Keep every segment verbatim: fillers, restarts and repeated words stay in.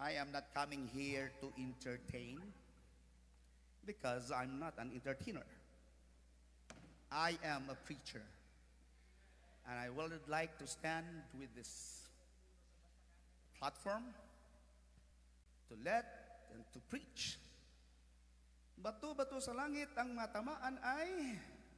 I am not coming here to entertain because I'm not an entertainer. I am a preacher. And I would like to stand with this platform to let and to preach. Bato-bato sa langit ang matamaan ay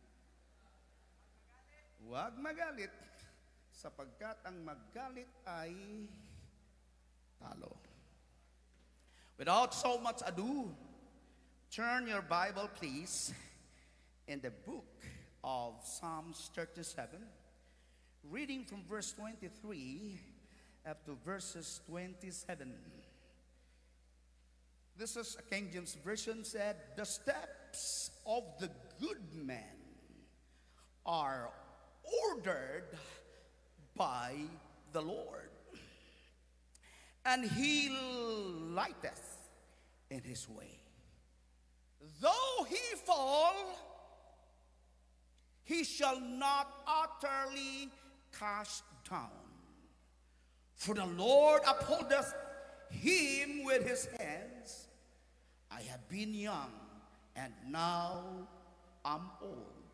huwag magalit, sapagkat ang magalit ay talo. Without so much ado, turn your Bible please in the book of Psalms thirty-seven, reading from verse twenty-three up to verses twenty-seven. This is a King James Version said, "The steps of the good man are ordered by the Lord, and he lighteth in his way. Though he fall, he shall not utterly cast down. For the Lord upholdeth him with his hands. I have been young, and now I'm old.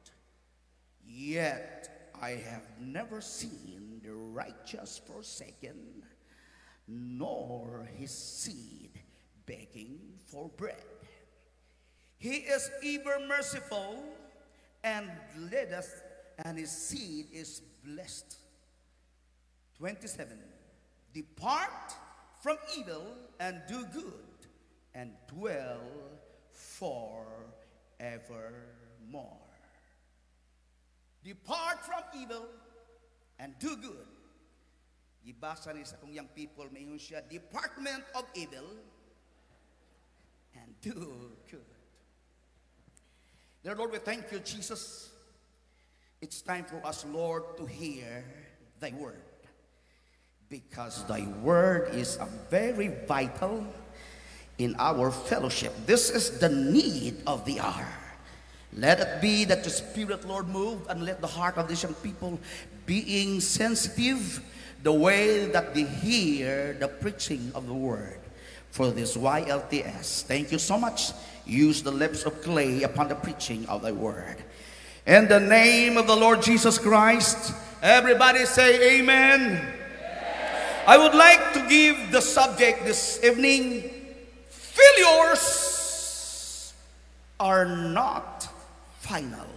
Yet I have never seen the righteous forsaken, nor his seed begging for bread. He is ever merciful, and leadeth, and his seed is blessed." twenty-seven. "Depart from evil and do good, and dwell forevermore." Depart from evil and do good. Ibasa ni sa kung young people, mayon siya, department of evil and do good. Dear Lord, we thank you, Jesus. It's time for us, Lord, to hear thy word, because thy word is a very vital in our fellowship. This is the need of the hour. Let it be that the Spirit, Lord, move, and let the heart of these young people being sensitive the way that they hear the preaching of the word for this Y L T S. Thank you so much. Use the lips of clay upon the preaching of thy word. In the name of the Lord Jesus Christ, everybody say amen. I would like to give the subject this evening: failures are not final.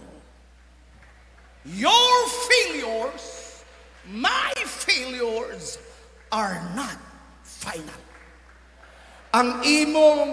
Your failures, my failures are not final. Ang imong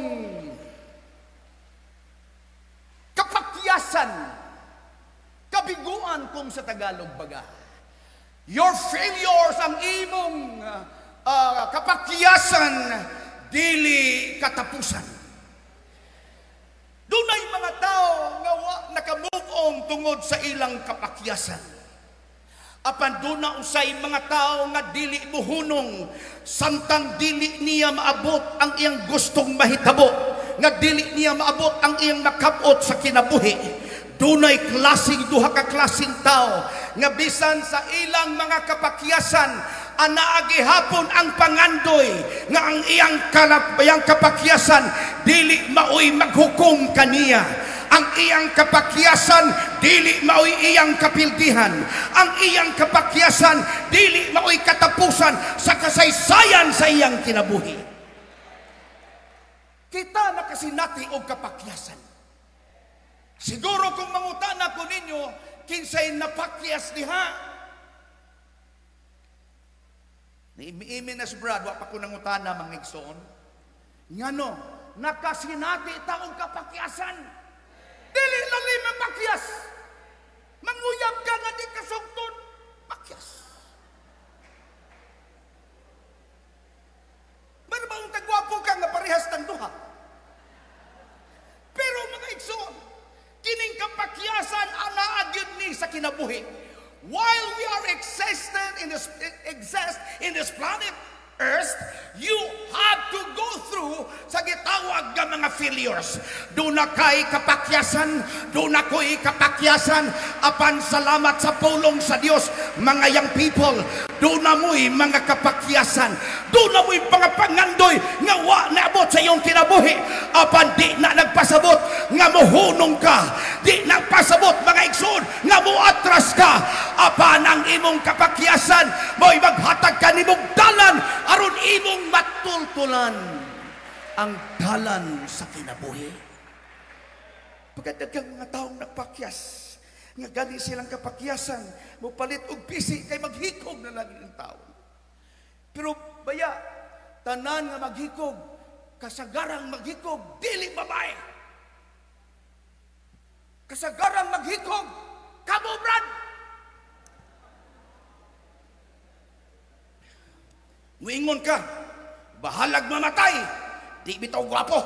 kapakyasan, kabiguan kung sa Tagalog baga, your failures, ang imong uh, uh, kapakyasan, dili katapusan. Dunay mga tao nga naka-move on tungod sa ilang kapakyasan. Apan duna usay mga tao nga dili muhunong, samtang dili niya maabot ang iyang gustong mahitabo, nga dili niya maabot ang iyang nakabot sa kinabuhi. Dunay klaseng, duha ka klaseng tao nga bisan sa ilang mga kapakyasan, anaagi hapon ang pangandoy nga ang iyang iyang kapakyasan dili maoy maghukom kaniya. Ang iyang kapakyasan dili maoy iyang kapildihan. Ang iyang kapakyasan dili maoy katapusan sa kasaysayan sa iyang kinabuhi. Kita nakasinati og kapakyasan. Siguro kung mangutana ko ninyo, kinsay napakyas diha? Imi-imi na si Brad, wa pa ko nangutana mga igsoon. Ngano, nakasinati taong kapakyasan. Dili lang li mapakyas. Manguyab ka nga di kasugtod, pakyas. Marabang tagwapo ka nga parehas ng duha. Pero mga igsoon, kining kapakyasan anaagid ni sa kinabuhi. While we are existed in this exist in this planet Earth, you have to go through sa gitawag nga mga failures. Do na kay kapakyasan, do na ko'y kapakyasan, apan salamat sa pulong sa Dios, mga young people, do na mo'y mga kapakyasan, do na mo'y mga pangandoy nga nag-promote sa iyong kinabuhi, apan di na nagpasabot nga mohunong ka, di nagpasabot mga igsoon nga moatras ka, apan ang imong kapakyasan mo'y maghatag ka nimong dalan aron imong matultulan ang dalan sa kinabuhi. Pagkadagang mga taong nagpakyas nga gani silang kapakyasan mopalit og pisi kay maghikog na lagi ng tao. Pero baya tanan nga maghikog, kasagarang maghikog dili babae. Kasagarang maghikog kamo brad. Muingon ka, bahalag mamatay, di bitaw gwapo.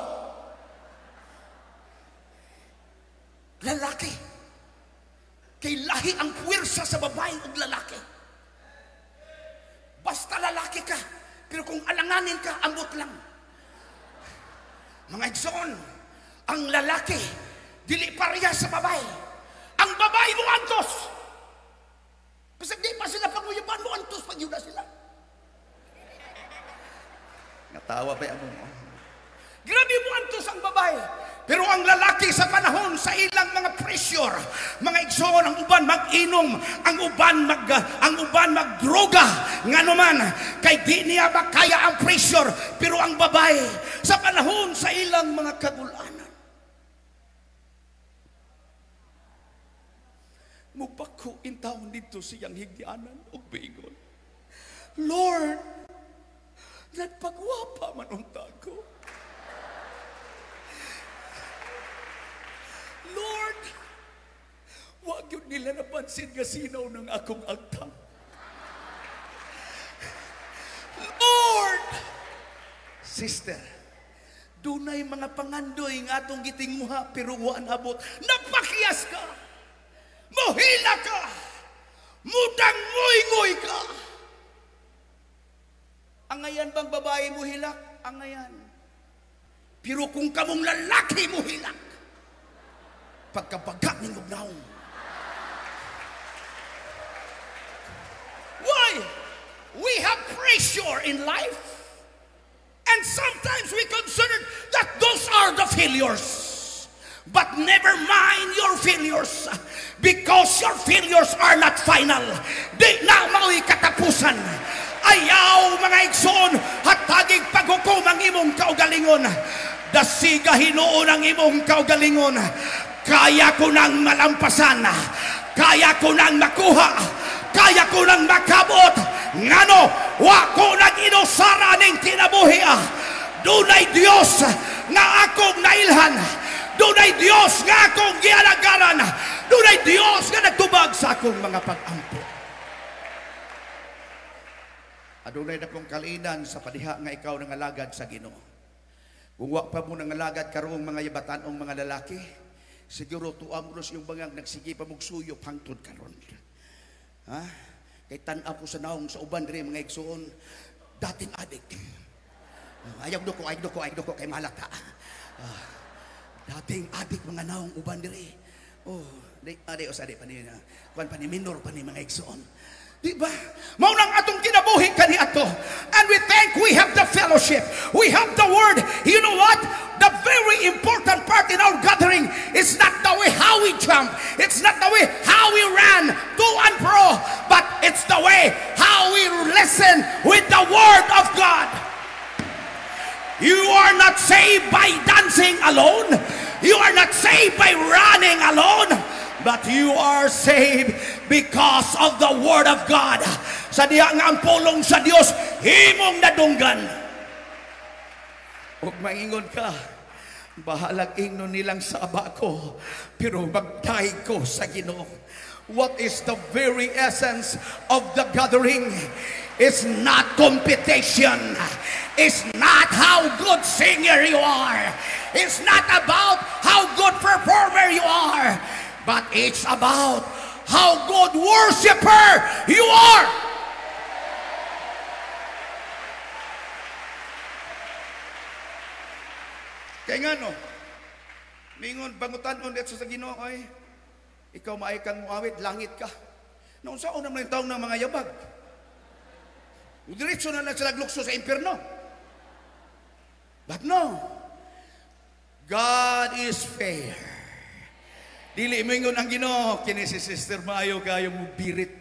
Lalaki, kay lahi ang puwersa sa babae ug lalaki. Basta lalaki ka, pero kung alanganin ka, ambot lang. Mga igsoon, ang lalaki dili pareha sa babae. Ang babae mo antos. Pasag di pa sila panguyaban mo antos pag yun na sila. Natawa ba yan mo? Grabe mo antos ang babae. Pero ang lalaki sa panahon sa ilang mga pressure, mga igsoon, ang uban mag-inom, ang uban mag ang uban magdroga, nga naman kay di niya ba kaya ang pressure. Pero ang babae sa panahon sa ilang mga kagulanan, mupako in taon dito siyang higyanan ug biingon, Lord, nagpagwapa man unta ko. Lord, wag yun nila napansin nga sinaw ng akong agtang. Lord, sister, dunay mga pangandoy nga atong gitingmuha pero waan abot. Napakyas ka, mohila ka, mudang nguy-nguy ka. Angayan bang babae mo hilak? Angayan. Pero kung kamong lalaki mo hilak, pagkabaga ng ugnaw. Why? We have pressure in life, and sometimes we consider that those are the failures. But never mind your failures, because your failures are not final. Di na mao'y katapusan. Ayaw mga igsoon, hatagig paghukom ang imong kaugalingon. Dasiga hinuon ang imong kaugalingon. Kaya ko nang malampasan, kaya ko nang makuha, kaya ko nang makabot. Ngano, wa ko nang inusara ning kinabuhi. Dunay Dios nga akong nailhan, dunay Dios nga akong gialagaran, dunay Dios nga nagtubag sa akong mga pag-ampo. Adunay na kong kalinan sa padiha nga ikaw nangalagad sa Ginoo. Kung wa pa mo nangalagad karong mga yabatanong mga lalaki, siguro tuwa mo yung bangang nagsige pa mugsuyo hangtod karon. Ha? Kay tan-aw ko sa naong sa uban diri mga igsoon, dating adik. Ayaw do ko, ayaw do ko, ayaw do ko kay malata. Uh, dating adik mga naong uban diri. Oh, di ade os ade pa ni na. Kuan pa ni minor pa ni mga igsoon. Diba? Mao nang atong kinabuhi kani ato. And we think we have the fellowship. We have the word. You know what? The very important part in our gathering is not the way how we jump. It's not the way how we ran to and fro. But it's the way how we listen with the word of God. You are not saved by dancing alone. You are not saved by running alone. But you are saved because of the word of God. Sa diha nga ang pulong sa Dios himong nadunggan. Ug maingon ka, bahalag ingnon nilang sa aba ko, pero magdaig ko sa Ginoo. What is the very essence of the gathering? It's not competition. It's not how good singer you are. It's not about how good performer you are. But it's about how good worshiper you are. Kaya nga no, mingon bangutan-on dito sa Ginoo, ay ikaw maay kang muawit, langit ka. Noon sa unang taong ng mga yabag, diretso na lang sila glukso sa impyerno. But no, God is fair. Dili mingon ang Ginoo kini si Sister Mayo kayo mo birit.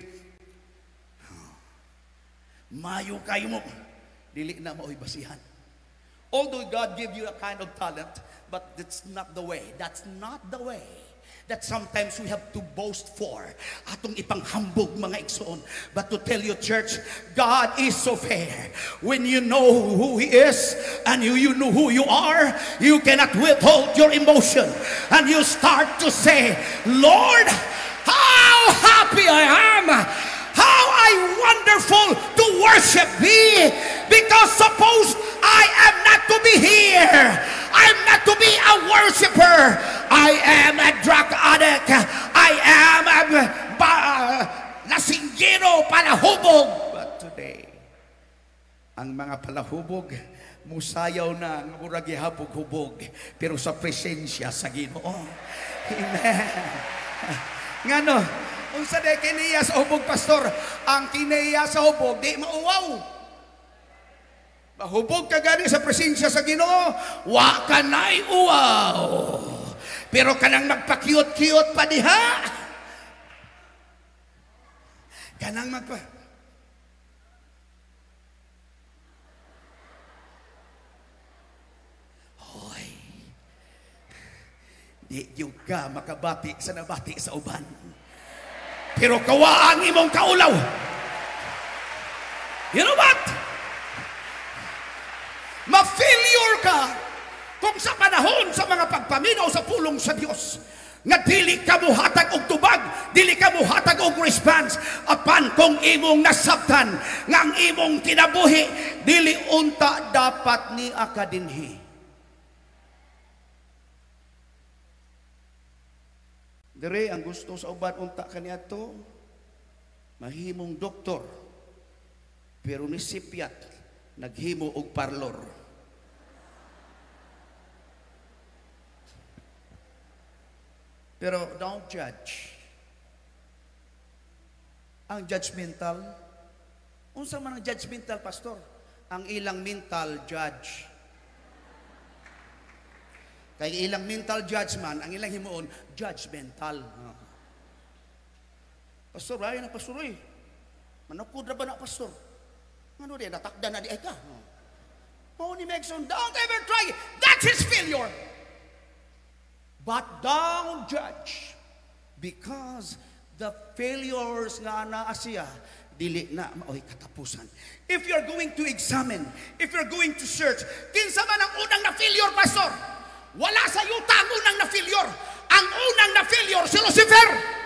Mayo kayo mo dili na mao'y basihan. Although God give you a kind of talent, but that's not the way. That's not the way that sometimes we have to boast for. Atong ipanghambog mga igsoon. But to tell you, church, God is so fair. When you know who He is and you, you know who you are, you cannot withhold your emotion. And you start to say, Lord, how happy I am. How I wonderful to worship Thee. Because suppose I am not to be here. I'm not to be a worshiper. I am a drug addict. I am a uh, lasinggero, palahubog. But today, ang mga palahubog, musayaw na ng murag gihapog-hubog, pero sa presensya sa Ginoo. Amen. Ngano, unsa day kiniya sa hubog, pastor? Ang kiniya sa hubog, di mauwaw. Mahubog ka gani sa presensya sa Ginoo, wa ka na'y uwaw. Pero kanang magpa-cute-cute pa diha. Kanang magpa... Hoy, di yung ka makabati sa nabati sa uban. Pero kawaang imong kaulaw. You know what? Ma-failure ka kung sa panahon sa mga pagpaminaw sa pulong sa Dios nga dili ka muhatag og tubag, dili ka muhatag og response apan kung imong nasabtan nga ang imong kinabuhi dili unta dapat ni akadinhi. Dire ang gusto sa uban unta kaniadto mahimong doktor pero ni sipyat naghimo og parlor. Pero don't judge. Ang judgmental, unsa man ang judgmental, pastor? Ang ilang mental judge. Kay ilang mental judgment, ang ilang himuon, judgmental. Pastor, ay na pastor eh. Manukod na ba na pastor? Ano din, natakda na di ay ka. Oh, ni Megson, don't ever try it. That's his failure. But don't judge. Because the failures nga naa siya, dili na maoy katapusan. If you're going to examine, if you're going to search, kinsa man ang unang na failure, pastor? Wala sa yuta ang unang na failure. Ang unang na failure, si Lucifer.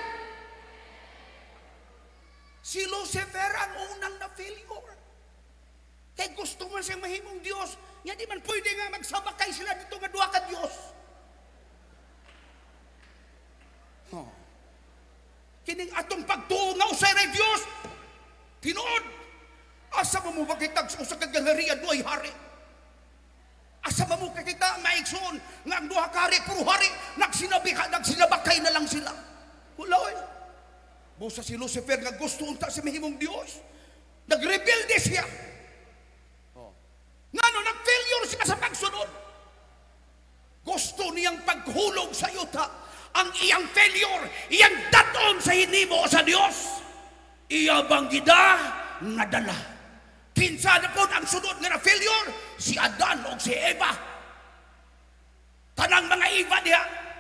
Si Lucifer ang unang na failure. Kaya gusto man siyang mahimong Diyos, nga di man pwede nga magsabakay sila dito nga duha ka Diyos. Oh. Kining atong pagtungaw sa ray Diyos, tinuod, asa mo mo makitag sa usa ka gangharian duhay hari? Asa mo mo kakita maigsoon nga ang duha ka hari puro hari nagsinabi ka, nagsinabakay na lang sila. Wala oy. Busa si Lucifer nga gusto unta sa mahimong Diyos, nagrebelde siya. Ngano nag-failure siya sa pagsunod. Gusto niyang paghulog sa yuta ang iyang failure, iyang daton sa hinimo sa Dios. Iya bang gida nadala. Kinsa na po ang sunod nga na failure? Si Adan o si Eva. Tanang mga Eva diha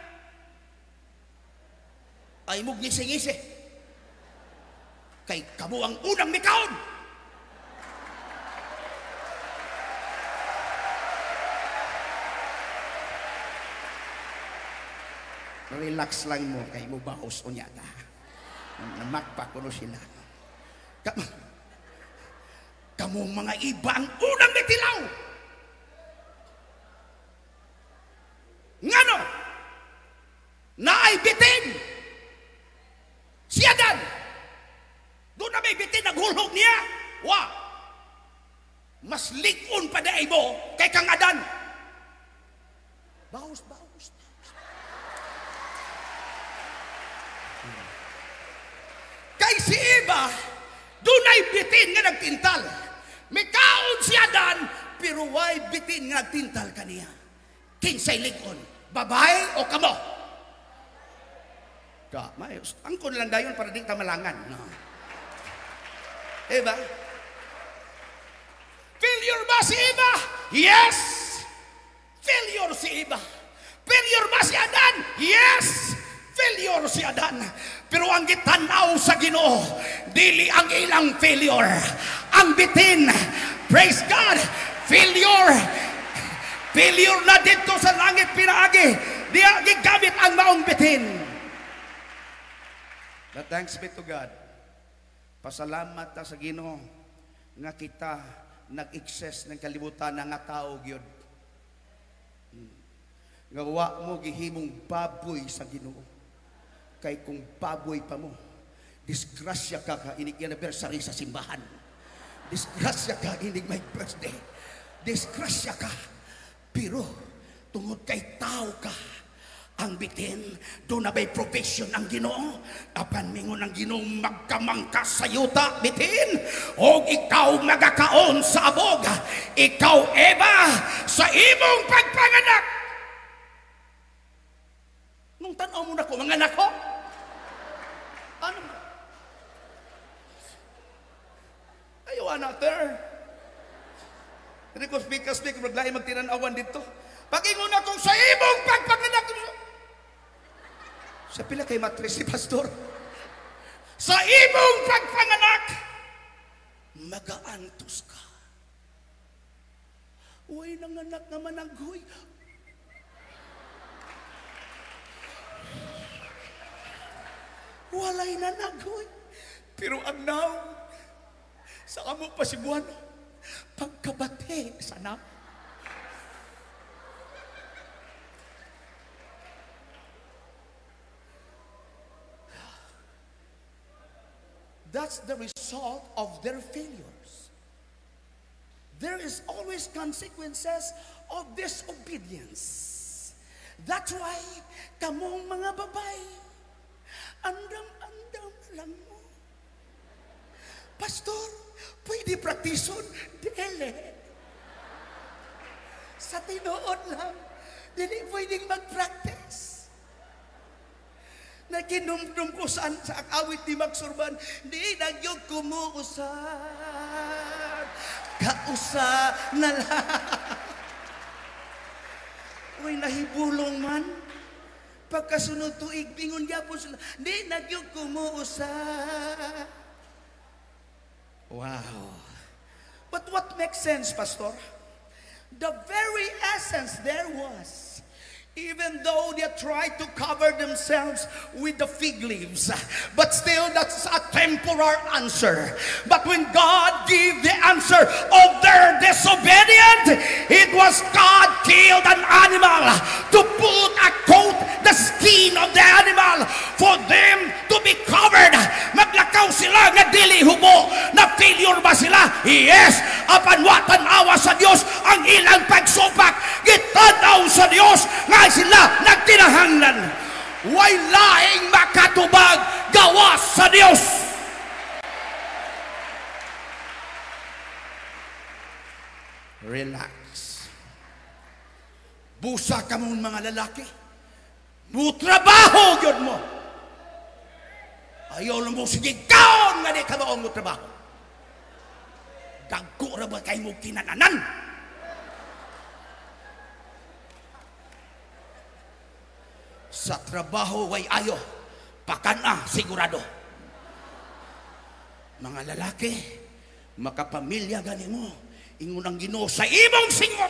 ay mug ngisi-ngisi. Kay kamo ang unang mikaon. Relax lang mo kay mo baos unya ta. Namakpa ko no sila. Kamu, kamu mga iba ang unang nitilaw. Ngano? Naay bitin. Si Adan. Doon na may bitin naghulog niya. Wa. Mas likon pa daay mo kay kang Adan. Baos, baos. Kay si Eva, dunay bitin nga nagtintal. May kaon si Adan, pero why bitin nga tintal kaniya? Kinsay ligon, babae o kamo? Da, mayos. Angkon lang dayon para di ta malangan. No. Diba? Failure ba si Iba? Yes! Failure si Iba. Failure ba si Adan? Yes! Failure si Adan. Pero ang gitanaw sa Ginoo, dili ang ilang failure. Ang bitin, praise God, failure. Failure na dito sa langit pinaagi. Di gigamit ang maong bitin. But thanks be to God. Pasalamat ta sa Ginoo nga kita nag-excess ng kalibutan nga tao gyud. Nga wa mo gihimong baboy sa Ginoo. Kay kung baboy pa mo, disgrasya ka ka inig anniversary sa simbahan. Disgrasya ka inig my birthday. Disgrasya ka. Pero tungod kay tao ka, ang bitin, doon na ba'y provision ang Ginoo? Apan mingon ang Ginoo magkamangkas sa yuta, bitin. O ikaw magakaon sa abog. Ikaw, Eva, sa imong pagpanganak. Nung tanaw mo na ko, mga anak ko? Ano? Ayaw, another. Hindi ko speak-speak, maglay magtinanawan dito. Pag-ingon akong sa imong pagpanganak. Sa pila kay matris si pastor. Sa imong pagpanganak, magaantos ka. Uy, nanganak naman ang guy. Walay na nagoy. Pero ang now, sa amo pa si Buwan, pagkabate sa na. That's the result of their failures. There is always consequences of disobedience. That's why kamong mga babae, andam-andam lang mo. Pastor, pwede praktison? Dele. Sa tinuod lang, hindi pwedeng mag-practice. Naginumdum ko saan sa awit ni Magsurban, di nagyog kumuusap. Kausa na lang. Uy, nahibulong man. Pagkasunod tuig, bingon niya po sila, di nagyog kumuusap. Wow. But what makes sense, Pastor? The very essence there was, even though they tried to cover themselves with the fig leaves, but still that's a temporary answer. But when God gave the answer of their disobedience, it was God killed an animal to put a coat, the skin of the animal, for them to be covered. Maglakaw sila nga dili hubo, na failure ba sila? Yes, apan watan awa sa Dios ang ilang pagsupak, gitanaw sa Dios nga sila nagtinahanglan. Way laing makatubag gawas sa Dios. Relax. Busa ka mong mga lalaki. Mutrabaho yun mo. Ayaw lang mo sige kaon nga di ka maong mutrabaho. Dagko ra ba kayo mo kinananan? Sa trabaho way ayo, pakana sigurado. Mga lalaki, makapamilya gani mo, ingon ang Ginoo sa imong singot.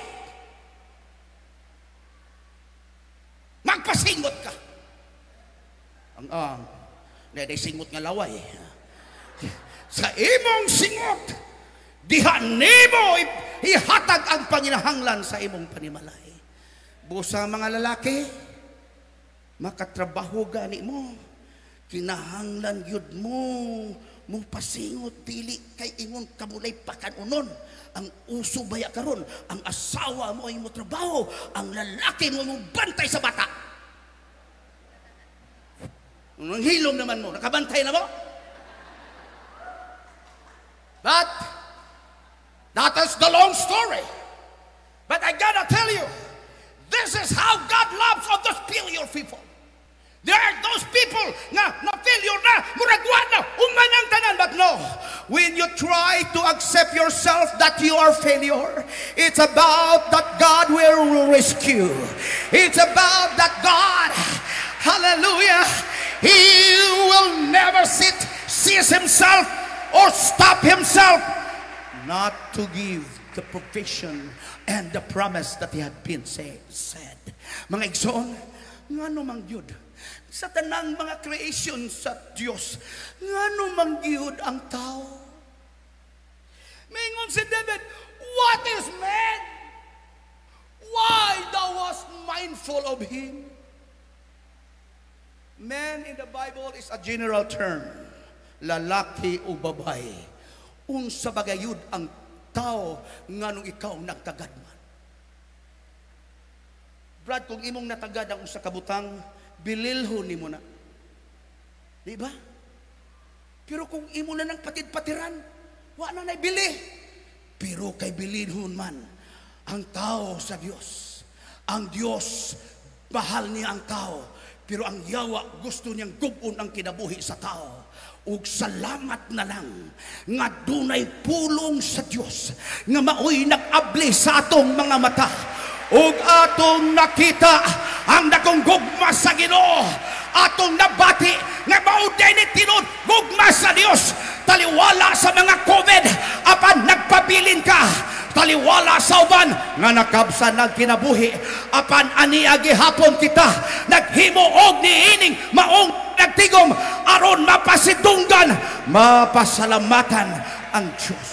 Magpasingot ka. Ang ang, uh, naday singot nga laway. Sa imong singot, dihan nimo ihatag ang panginahanglan sa imong panimalay. Busa mga lalaki, makatrabaho gani mo, kinahanglan yun mo, mong pasingot dili kay ingon kabulay pakanunon. Ang uso baya karon, ang asawa mo ay mo trabaho, ang lalaki mo mong bantay sa bata. Ang hilom naman mo, nakabantay na mo? But that is the long story. But I gotta tell you, this is how God loves all those failure people. There are those people na, na failure na, muragwan na, umanang tanan. But no, when you try to accept yourself that you are failure, it's about that God will rescue. It's about that God, hallelujah, He will never sit, seize Himself or stop Himself not to give the provision and the promise that He had been say, said. Mga igsoon, ngano mang yun? Sa tanang mga creation sa Diyos, ngano mang yun ang tao? Mingon si David, what is man? Why thou wast mindful of him? Man in the Bible is a general term. Lalaki o babae. Unsa bagayud ang tao nganong ikaw nagtagad man. Brad, kung imong natagad ang usa ka butang, bililhon nimo na. Di ba? Pero kung imo na nang patid-patiran, wa na nay bili. Pero kay bililhon man ang tao sa Dios. Ang Dios mahal niya ang tao, pero ang yawa gusto niyang gubon ang kinabuhi sa tao. Ug salamat na lang nga dunay pulong sa Dios nga maoy nag-abli sa atong mga mata. Ug atong nakita ang dakong gugma sa Ginoo, atong nabati nga mao dinhi tinud gugma sa Dios. Taliwala sa mga COVID apan nagpabilin ka, taliwala sa uban nga nakabsan ng kinabuhi apan aniya gihapon kita naghimo og niining maong nagtigom aron mapasidunggan, mapasalamatan ang Dios.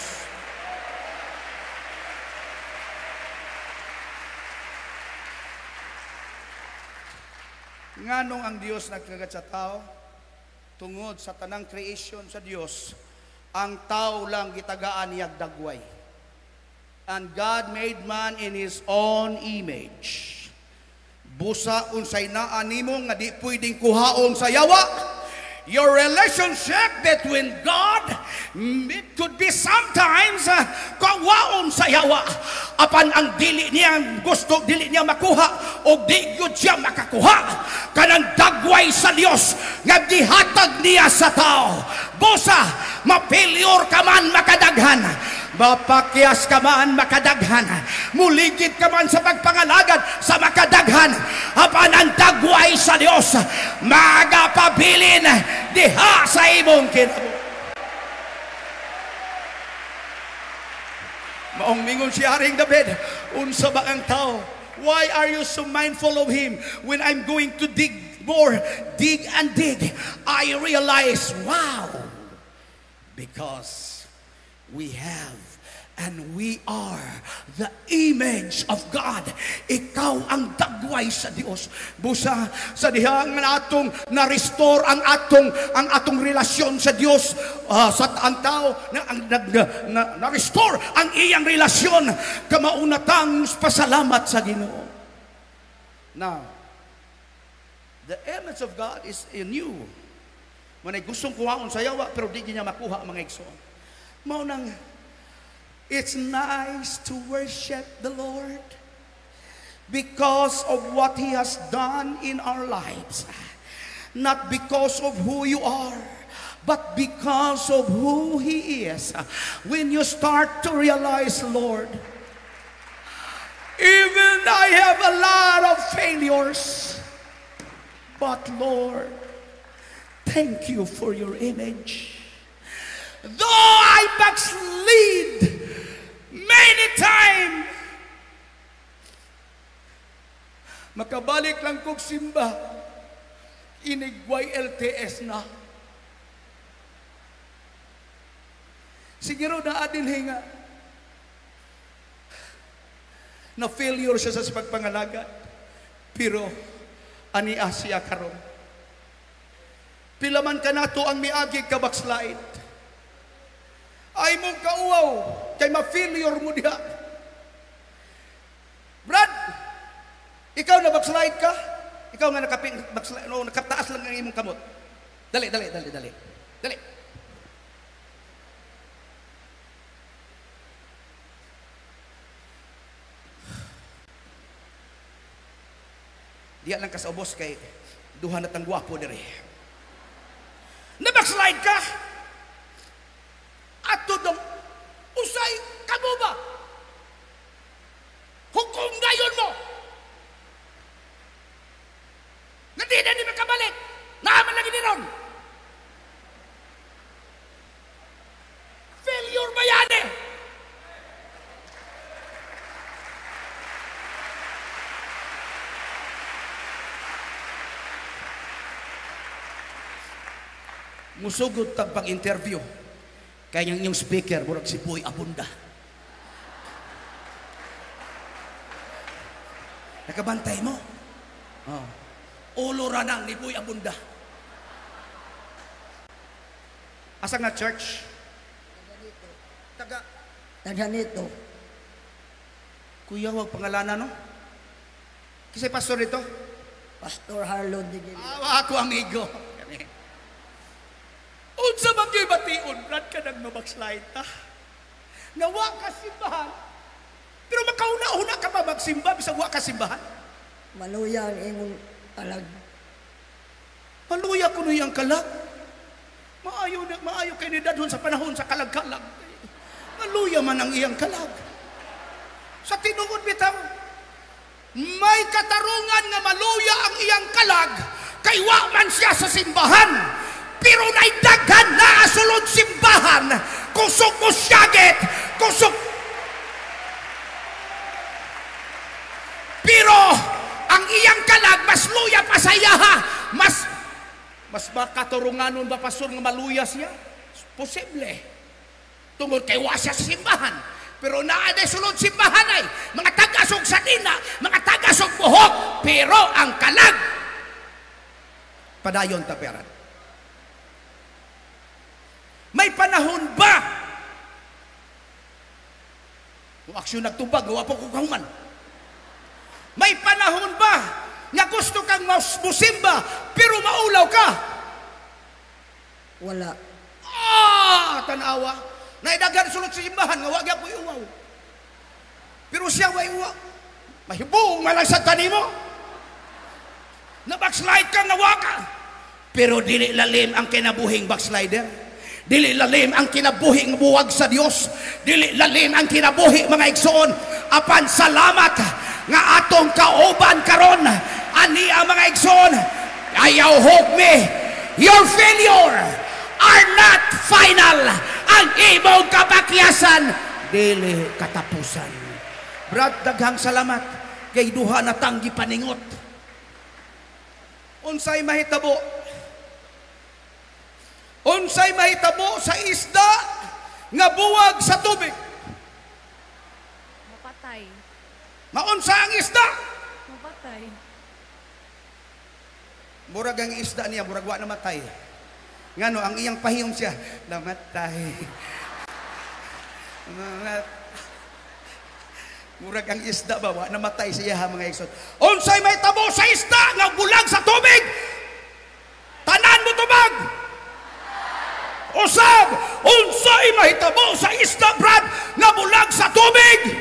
Nganong ang Dios nagkagat sa tao? Tungod sa tanang creation sa Dios, ang tao lang gitagaan niyag dagway. And God made man in His own image. Busa unsay naa nimo nga di pwedeng kuhaon sa yawa. Your relationship between God, it could be sometimes uh, kawaon sa yawa. Apan ang dili niya gusto, dili niya makuha o di gyud siya makakuha kanang dagway sa Dios nga gihatag niya sa tao. Busa mapilyor ka man makadaghan, mapakyas ka man makadaghan, muligid ka man sa pagpangalagad sa makadaghan, apan ang dagway sa Dios magapabilin diha sa imong kinabuhi. Maong mingon si Haring David, unsa ba ang tao? Why are you so mindful of him? When I'm going to dig more, dig and dig, I realize, wow, because we have and we are the image of God. Ikaw ang dagway sa Dios. Busa sa diha nga atong na-restore ang atong ang atong relasyon sa Dios, uh, sa ang tao na ang na, na-restore ang iyang relasyon kamaunatang pasalamat sa Ginoo. Now, the image of God is in you. Manay gustong kuhaon sa yawa pero di niya makuha mga igsoon. Mao nang it's nice to worship the Lord because of what He has done in our lives. Not because of who you are, but because of who He is. When you start to realize, Lord, even I have a lot of failures, but Lord, thank you for your image. Though I backslid many times, makabalik lang kog simba, inigway L T S na. Siguro na adin hinga, na failure siya sa pagpangalagat, pero ani Asia karon. Pilaman ka nato ang miagig ka backslide. Ay mong kauaw, kay ma-failure mo diha. Brad, ikaw na backslide ka? Ikaw nga nakaping backslide, no, nakataas lang ang imong kamot. Dali, dali, dali, dali. Dali. Diya lang ka sa ubos kay duha na tang gwapo diri. Na-backslide ka? Ato dong usay kamo ba? Hukom ngayon mo. Nga di na di makabalik. Naaman lagi ni ron. Failure ba yan eh? Musugod tag pag-interview. Kaya yung speaker, murag si Boy Abunda. Nakabantay mo? Oh. Ulo ranang ni Boy Abunda. Asa nga church? Taga Taga nito. Kuya, wag pangalanan no? Kasi pastor dito? Pastor Harlon Digil. Ah, ako amigo. Unsa man gyud bation, brad ka nang mabackslide ta. Nawa ka simbahan. Pero makauna-una ka ba magsimba bisag wa ka simbahan? Maluya ang imong talag. Maluya kuno yang kalag. Maayo na maayo kay ni dadhon sa panahon sa kalag-kalag. Maluya man ang iyang kalag. Sa tinuod bitaw, may katarungan nga maluya ang iyang kalag kay wa man siya sa simbahan. Pero naidaghan na asulod simbahan. Kusog mo siyagit. Kusog. Pero ang iyang kalag mas luya pa sa iya ha. Mas mas makaturunganon ba pastor nga maluya siya? Posible. Tungod kay wa siya sa simbahan. Pero naaday sulod simbahan ay mga tagasog sa dina, mga tagasog buhok. Pero ang kalag padayon taperan. May panahon ba? Kung aksyon nagtubag, gawa po kong kahuman. May panahon ba nga gusto kang musimba pero maulaw ka? Wala. Ah, tanawa. Naidagan sulod sa simbahan, nga wag po iuwaw. Pero siya wa iuwaw. Mahibong malang sa tanimo. Na-backslide ka, nawa ka. Pero dili lalim ang kinabuhing backslider. Dili lalim ang kinabuhi ng buwag sa Dios. Dili lalim ang kinabuhi mga igsoon. Apan salamat nga atong kauban karon. Ani ang mga igsoon. Ayaw hugme. Your failure are not final. Ang imong kabakyasan dili katapusan. Brad, daghang salamat kay duha na tanggi paningot. Unsay mahitabo? Unsay mahitabo sa isda nga buwag sa tubig? Mapatay. Maunsa ang isda? Mapatay. Murag ang isda niya, murag wa namatay. Ngano ang iyang pahiyom siya, namatay. Murag ang isda ba, wa namatay siya ha mga igsoon. Unsay mahitabo sa isda nga bulag sa tubig? Tanan mo tubag. Usab, unsay mahitabo sa isda, brad, nga bulag sa tubig?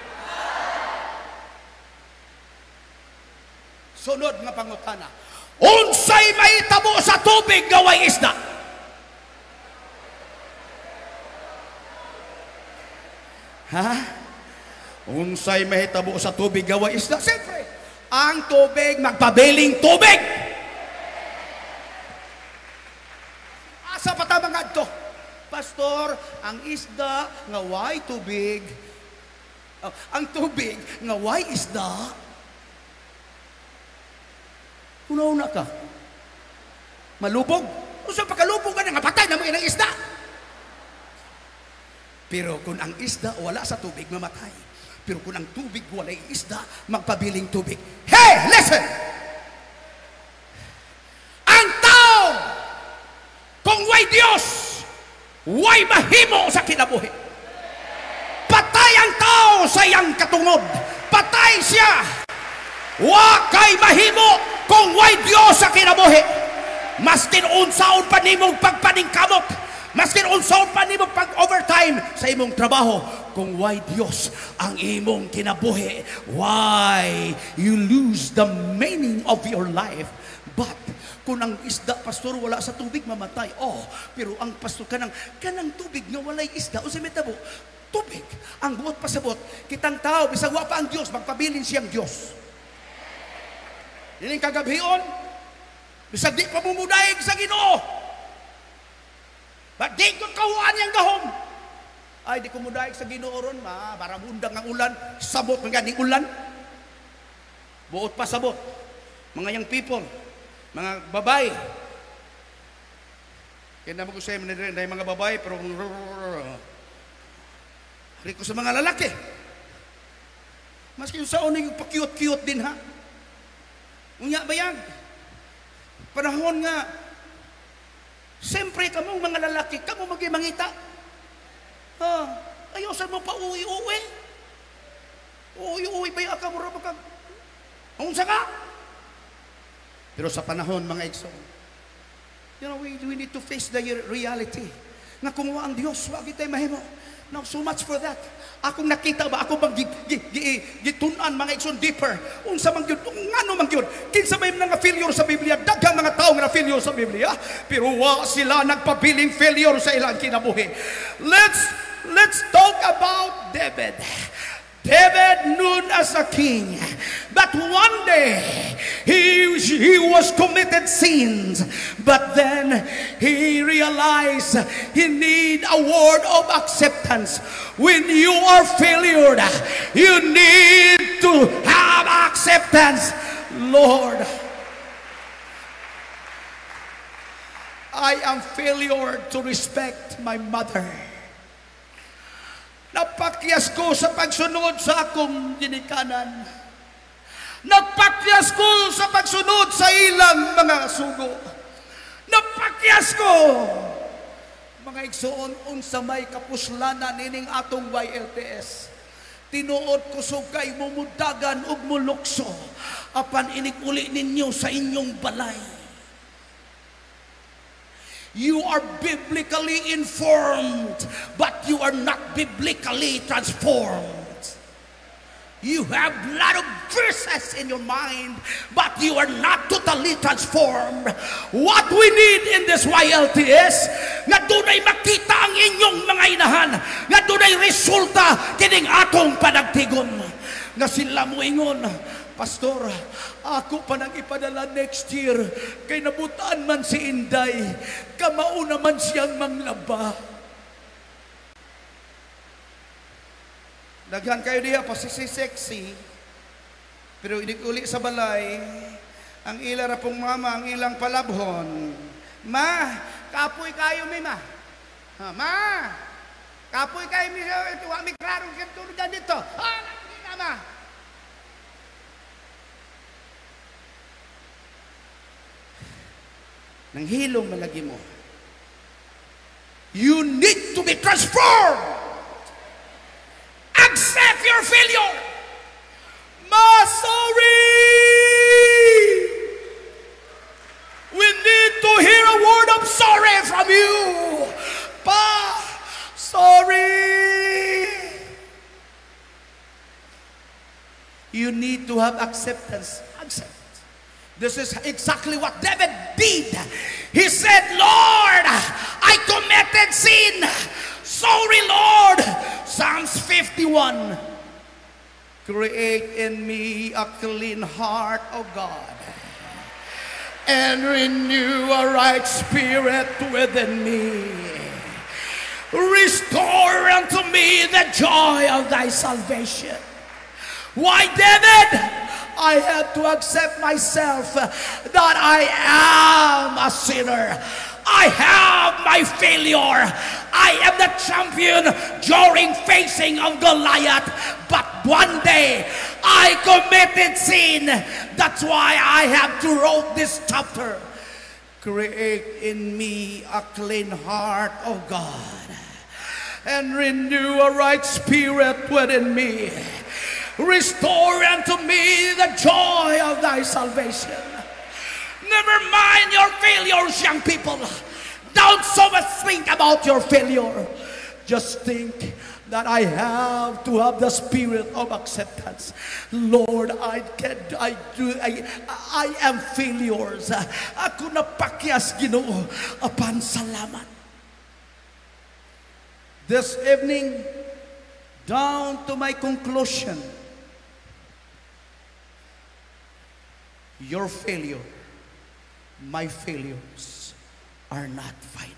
Sunod nga pangutana. Unsay mahitabo sa tubig nga way isda? Ha? Unsay mahitabo sa tubig nga way isda? Siyempre, ang tubig magpabiling tubig. Asa pa ta mga adto? Pastor, ang isda nga way tubig. Oh, ang tubig nga way isda. Una-una ka. Malubog. Kung saan pagkalubog ka na, patay na mga inang isda. Pero kung ang isda wala sa tubig, mamatay. Pero kung ang tubig wala isda, magpabiling tubig. Hey, listen! Ang tao, kung way Diyos, way mahimo sa kinabuhi. Patay ang tao sa iyang katungod. Patay siya. Wa kay mahimo kung way Diyos sa kinabuhi. Maskin unsaon pa nimong pagpaningkamot, Maskin unsaon pa nimo pag overtime sa imong trabaho, kung why Dios ang imong kinabuhi, why you lose the meaning of your life. But kung ang isda, pastor, wala sa tubig, mamatay. Oh, pero ang pastor kanang kanang tubig nga walay isda, usa mitabo tubig. Ang buot pasabot, kitang tao bisag wa pa ang Dios, magpabilin siyang Dios. Dining kagabhion, bisag di pa mumudayeg sa Ginoo. But di ko kawaan yung gahom. Ay, di ko mudayeg sa Ginoo ron, ma, barabundang ang ulan, sabot ng ganing ulan. Buot pa sabot. Mga young people, mga babae. Kaya naman ko sa'yo, dahil mga babae, pero riko sa mga lalaki. Maski yung saon yung pa-cute-cute din, ha? Unya ba yan? Panahon nga, siyempre, kamong mga lalaki, kamo magimangita. Ha, ayaw mo pa uwi-uwi. Uwi-uwi ba yung akamura mo kag... Unsa ka? Pero sa panahon, mga igsoon, you know, we, we need to face the reality. Nga kung ang Diyos, wag kita mahimo. Now, so much for that. Akong nakita ba, ako bang gitunan mga igsoon deeper. Unsa man gyud, ngano man gyud. Kinsa may mga failure sa Biblia, daghang mga tawo nga failure sa Biblia, pero wa sila nagpabiling failure sa ilang kinabuhi. Let's let's talk about David. David known as a king, but one day he, he was committed sins, but then he realized he need a word of acceptance. When you are failure, you need to have acceptance. Lord, I am failure to respect my mother. Napakyas ko sa pagsunod sa akong ginikanan. Napakyas ko sa pagsunod sa ilang mga sugo. Napakyas ko. Mga igsoon, unsa may kapuslanan ining atong Y L T S. Tinuod ko sugay mumudagan ug mulukso apan inig uli ninyo sa inyong balay. You are biblically informed, but you are not biblically transformed. You have a lot of verses in your mind, but you are not totally transformed. What we need in this Y L T S, nga dunay makita ang inyong mga inahan, nga dunay resulta kining atong panagtigon. Nga sila mo ingon, Pastor, ako pa nang ipadala next year, kay nabutaan man si Inday, kamao naman siyang manglaba. Daghan kayo diya, pasisi-sexy, pero inig-uli sa balay, ang ila ra pong mama, ang ilang palabhon. Ma, kapoy kayo mi ma. Ha, ma, kapoy kayo mi, tuwa mi klarong kentulgan dito. Ha, nakikita ma. Nang hilong malagi mo. You need to be transformed. Accept your failure. Ma, sorry. We need to hear a word of sorry from you. Pa, sorry. You need to have acceptance. Accept. This is exactly what David did. He said, Lord, I committed sin. Sorry, Lord. Psalms fifty-one. Create in me a clean heart, O God, and renew a right spirit within me. Restore unto me the joy of thy salvation. Why, David? I have to accept myself that I am a sinner. I have my failure. I am the champion during facing of Goliath. But one day, I committed sin. That's why I have to write this chapter. Create in me a clean heart, O God, and renew a right spirit within me. Restore unto me the joy of thy salvation. Never mind your failures, young people. Don't so much think about your failure. Just think that I have to have the spirit of acceptance. Lord, I can, I do, I, I am failures. Ako na pakyas, Ginoo, apan salamat. This evening, down to my conclusion, your failure, my failures are not final.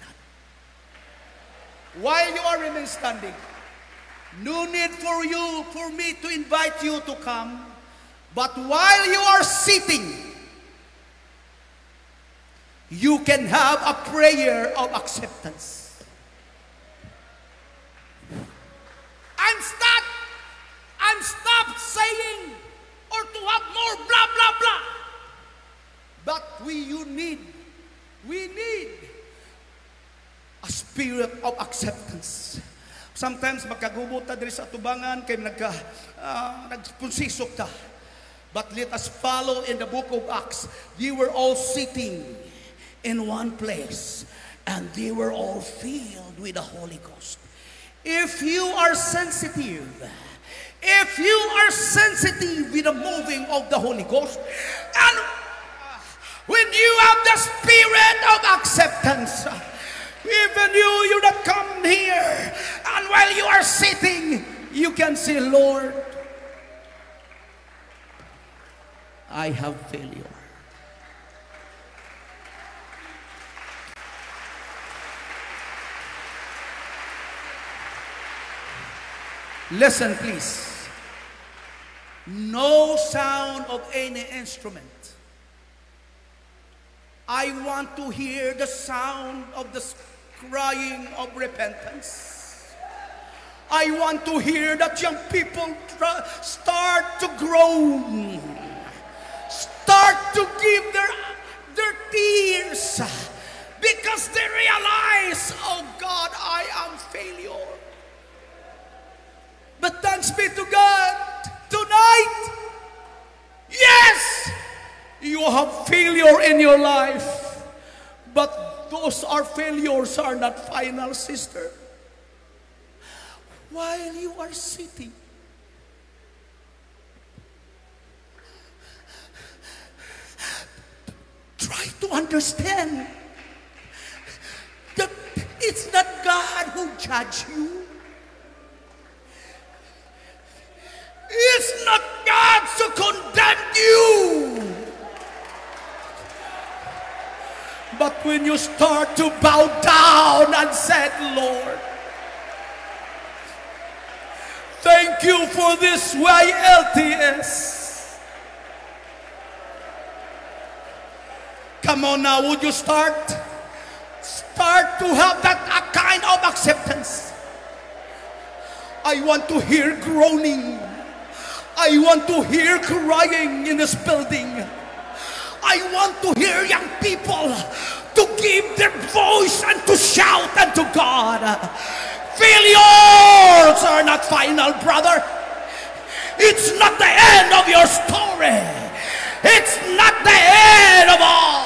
While you are remain standing, no need for you, for me to invite you to come. But while you are sitting, you can have a prayer of acceptance. And stop, and stop saying or to have more blah, blah, blah. But we, you need, we need a spirit of acceptance. Sometimes magkagubot ta diri sa atubangan kay nagka uh, nagpunsisok ta. But let us follow in the book of Acts. They were all sitting in one place and they were all filled with the Holy Ghost. If you are sensitive, if you are sensitive with the moving of the Holy Ghost, and when you have the spirit of acceptance, even you, you that come here, and while you are sitting, you can say, Lord, I have failure. Listen, please. No sound of any instrument. I want to hear the sound of the crying of repentance. I want to hear that young people start to groan, start to give their, their tears, because they realize, oh God, I am failure. But thanks be to God, tonight, yes, you have failure in your life, but those are failures are not final, sister. While you are sitting, try to understand that it's not God who judges you. It's not God who condemned you. But when you start to bow down and said, Lord, thank you for this Y L T S. Come on now, would you start? Start to have that a kind of acceptance. I want to hear groaning. I want to hear crying in this building. I want to hear young people to give their voice and to shout unto God. Failures are not final, brother. It's not the end of your story. It's not the end of all.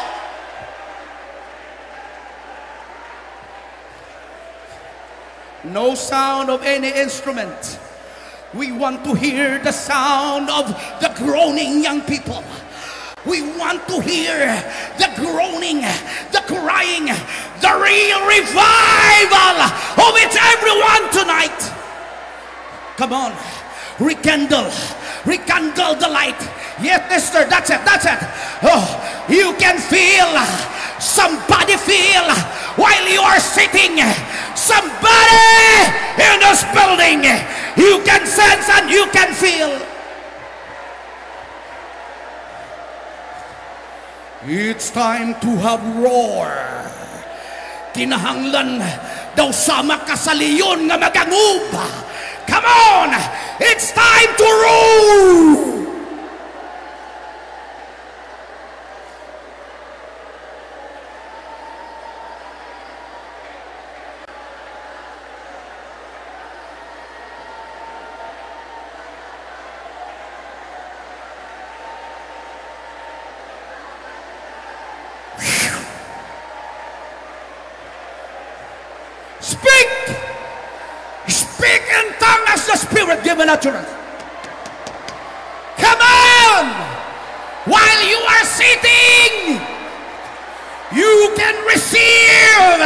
No sound of any instrument. We want to hear the sound of the groaning young people. We want to hear the groaning, the crying, the real revival of it, everyone tonight. Come on, rekindle, rekindle the light. Yes, sister, that's it, that's it. Oh, you can feel, somebody feel while you are sitting. Somebody in this building, you can sense and you can feel. It's time to have roar. Kinahanglan daw sama ka sa leon nga maganguba. Come on! It's time to roar! Speak! Speak in tongues as the Spirit given utterance. Come on! While you are sitting, you can receive.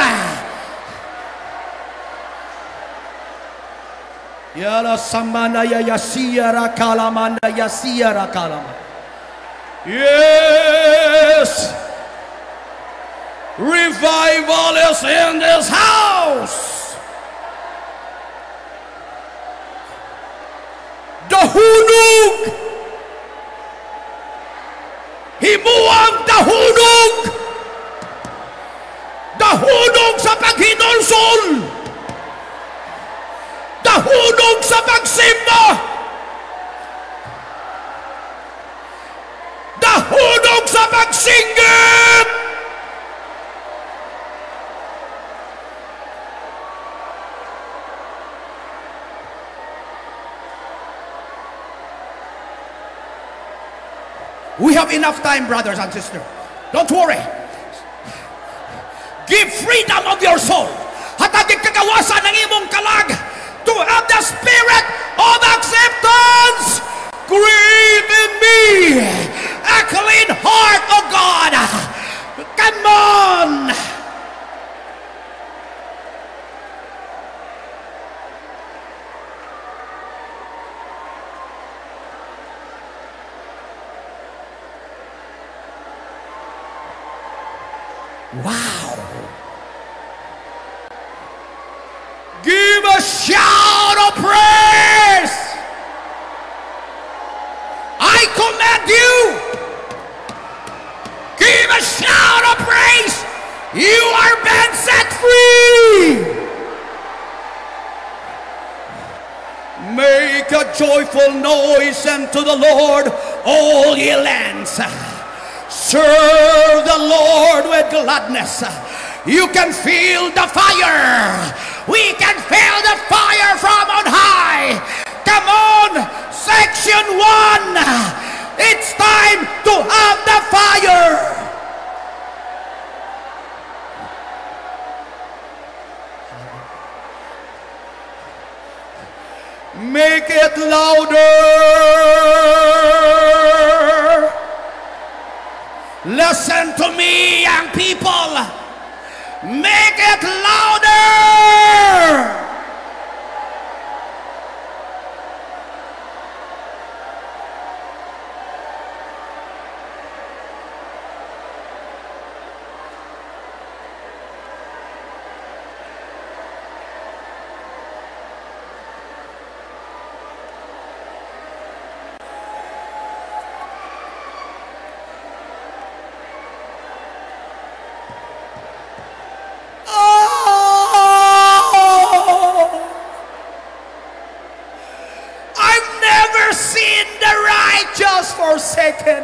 Yala samana ya yasiyara kalamanda yasiyara kalama. Yes! Revival is in this house. Dahulog. Himuang dahulog. Dahulog sa paghinulsol. Dahulog sa pagsimba. Dahulog sa pagsinggit. We have enough time, brothers and sisters. Don't worry. Give freedom of your soul. Hatagig kagawasan ng imong kalag to have the spirit of acceptance. Create in me a clean heart, oh God. Come on. Wow. Give a shout of praise. I command you. Give a shout of praise. You are being set free. Make a joyful noise unto the Lord, all ye lands. Serve the Lord with gladness. You can feel the fire. We can feel the fire from on high. Come on, section one. It's time to have the fire. Make it louder. Listen to me, young people. Make it louder. Forsaken,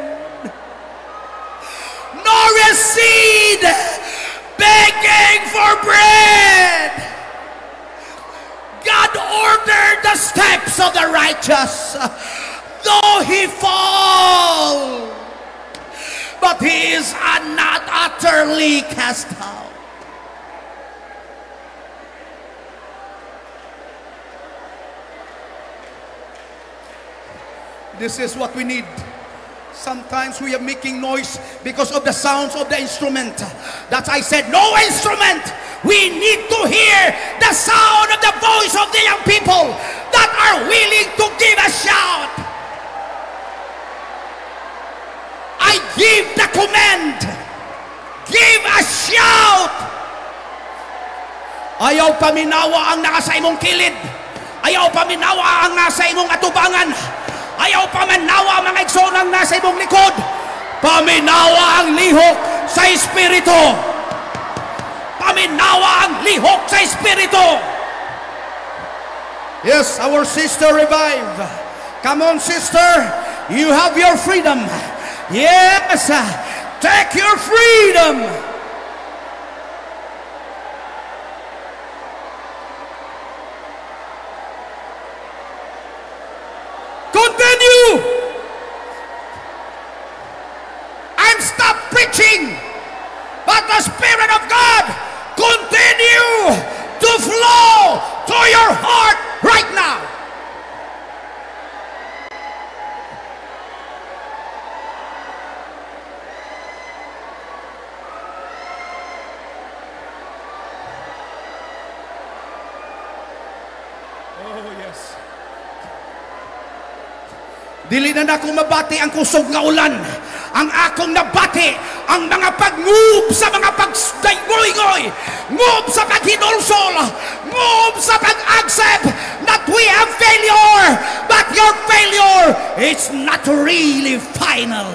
nor a seed begging for bread. God ordered the steps of the righteous, though he fall, but he is not utterly cast out. This is what we need. Sometimes we are making noise because of the sounds of the instrument. That's I said, no instrument. We need to hear the sound of the voice of the young people that are willing to give a shout. I give the command. Give a shout. Ayaw paminawa ang nasa imong kilid. Ayaw paminawa ang nasa imong atubangan. Ayaw paminawa mga igsonang nasa imong likod. Paminawa ang lihok sa Espiritu. Paminawa ang lihok sa Espiritu. Yes, our sister Revive. Come on, sister. You have your freedom. Yes, take your freedom. Continue. I'm stopped preaching, but the Spirit of God continue to flow to your heart right now. Oh, yes. Dili na na akong mabati ang kusog nga ulan. Ang akong nabati ang mga pag-move sa mga pag-goy-goy, move sa pag-hinulsol, move sa pag-accept that we have failure, but your failure is not really final.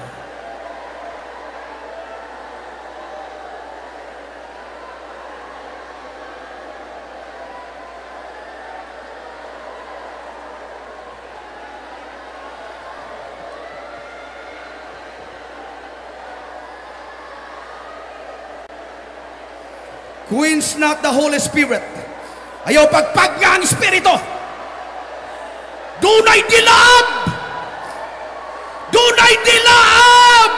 Quench not the Holy Spirit. Ayaw pagpag nga ang Espiritu. Dunay dilab! Dunay dilab!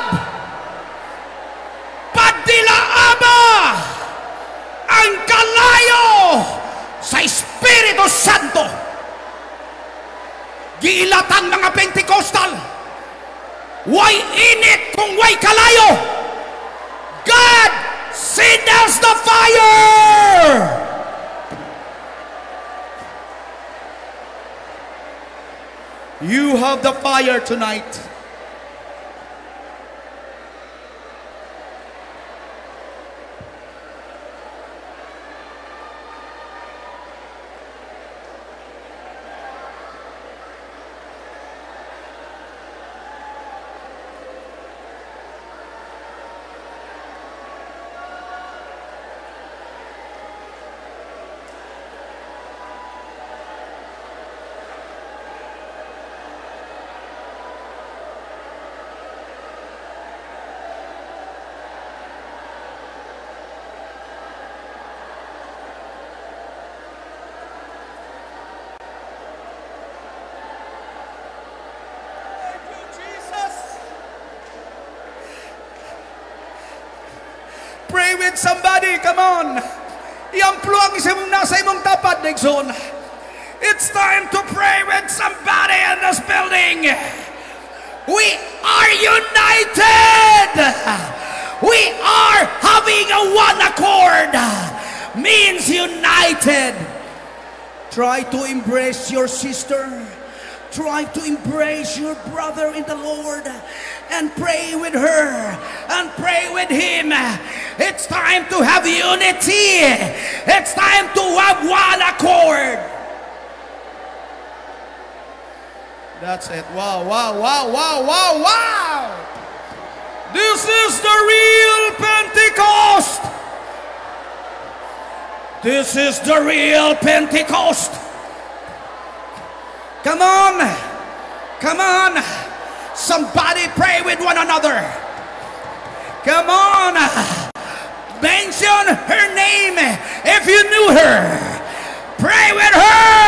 Padilaaba ang kalayo sa Espiritu Santo. Giilatan mga Pentecostal. Way init kung way kalayo. God send us the fire! You have the fire tonight. Pray with somebody, come on. Iamplo ang isang nasa imong tapat, Nixon. It's time to pray with somebody in this building. We are united. We are having a one accord. Means united. Try to embrace your sister. Try to embrace your brother in the Lord and pray with her and pray with him. It's time to have unity. It's time to have one accord. That's it. Wow, wow, wow, wow, wow, wow. This is the real Pentecost. This is the real Pentecost. Come on. Come on. Somebody pray with one another. Come on. Mention her name if you knew her. Pray with her.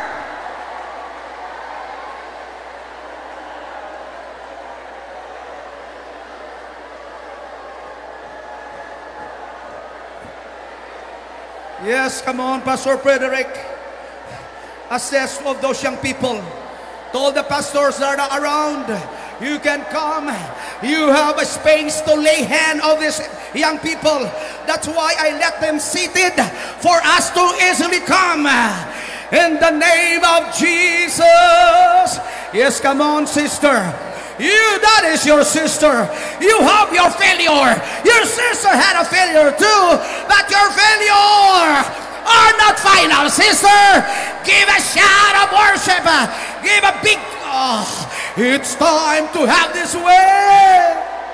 Yes, come on, Pastor Frederick. Assess of those young people. To all the pastors that are around, you can come. You have a space to lay hand on these young people. That's why I let them seated for us to easily come. In the name of Jesus. Yes, come on, sister. You, that is your sister. You have your failure. Your sister had a failure too, but your failure are not final, sister. Give a shout of worship. Give a big, oh, it's time to have this way.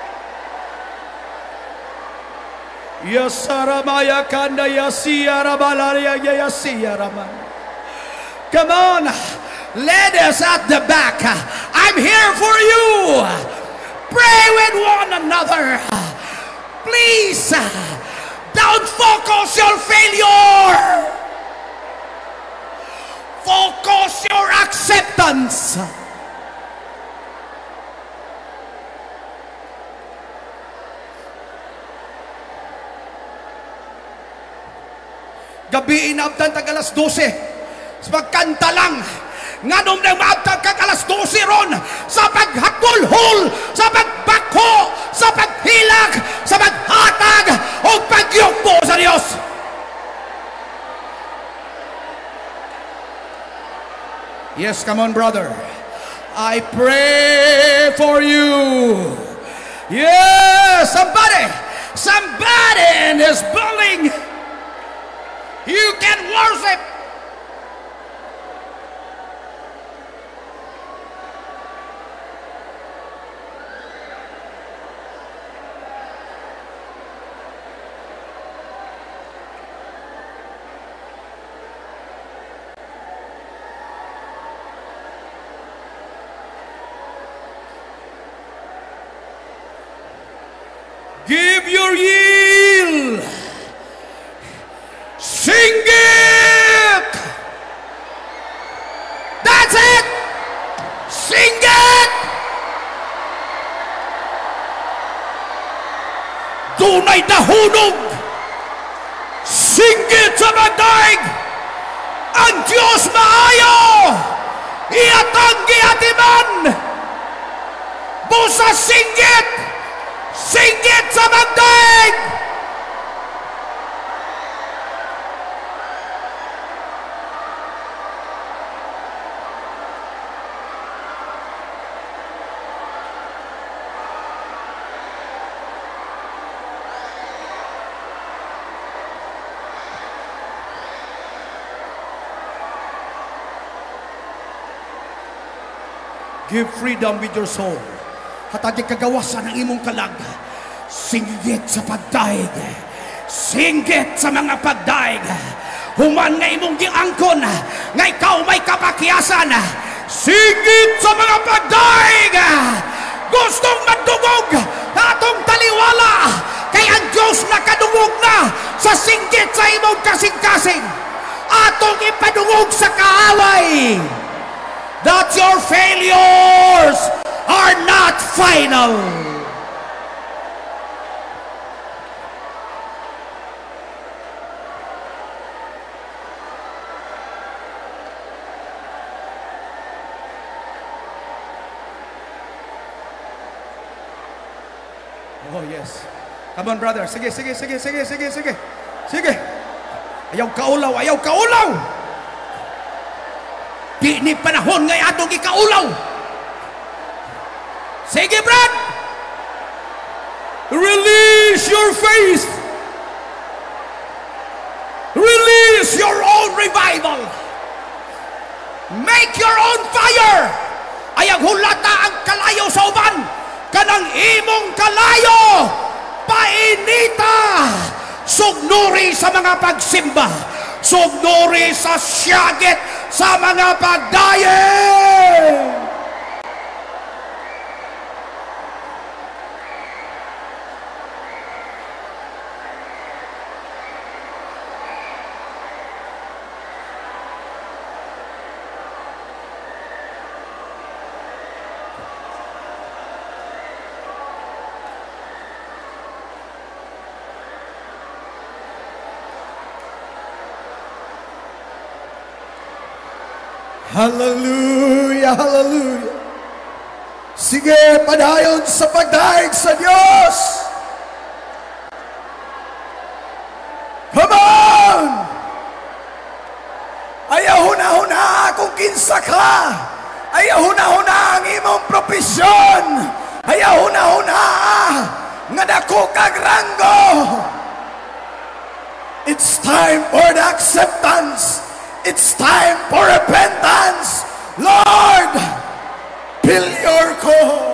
Yasaramaya kanda yasiyara balaria yasiyara. Come on, ladies at the back. I'm here for you. Pray with one another. Please. Don't focus your failure. Focus your acceptance. Gabi inabtan tag alas dose. Pagkanta lang. Nganom na maabtan kag alas dose ron sa paghagulhol, sa pagbako, sa paghilag, sa paghatag o pagyugbo sa Dios. Yes, come on, brother. I pray for you. Yes, somebody, somebody in this building, you can worship. Give your yield. Sing it. That's it. Sing it. Tunay na hunog. Sing it sa magdaig. Ang Diyos maayo. Iatang giatiman. Busa sing it. Sing it sa magdaig! Give freedom with your soul. Hatagi kagawasan ng imong kalag. Singgit sa pagdaig. Singgit sa mga pagdaig. Human nga imong giangkon nga ikaw may kapakiyasan. Singgit sa mga pagdaig. Gustong madungog atong taliwala kay ang Diyos nakadungog na sa singgit sa imong kasing-kasing. Atong ipadungog sa kaaway that your failures are not final. Oh yes. Come on, brother. Sige, sige, sige, sige, sige, sige. Sige. Ayaw kaulaw, ayaw kaulaw. Di ni panahon ngay atong ikaulaw. Sige, Brad. Release your faith. Release your own revival. Make your own fire. Ayang hulata ang kalayo sa uban. Kanang imong kalayo. Painita. Sugnuri sa mga pagsimba. Sugnuri sa siyagit sa mga pagdaye. Hallelujah, hallelujah. Sige, padayon sa pagdaig sa Diyos. Come on! Ayaw huna-huna kung kinsa ka. Ayaw huna-huna ang imong profesyon. Ayaw huna-huna nga dako kag ranggo. It's time for the acceptance. It's time for repentance. Lord, fill your coat.